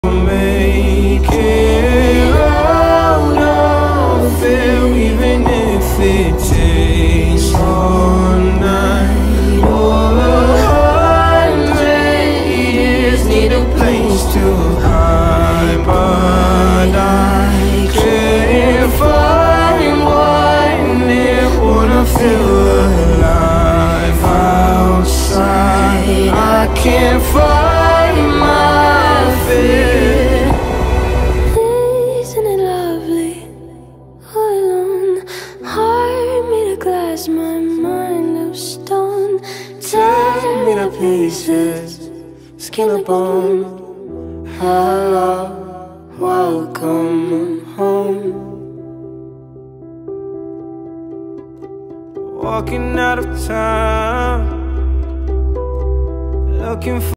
make it out of here, even if it takes all night or 100 years. Need a place to hide, but I can't find one near. Wanna feel alive outside. I can't find my fear. Isn't it lovely, all alone? Heart made of glass, my mind of stone. Tear me to pieces, skin and bone. Hello, welcome home. Walking out of town, looking for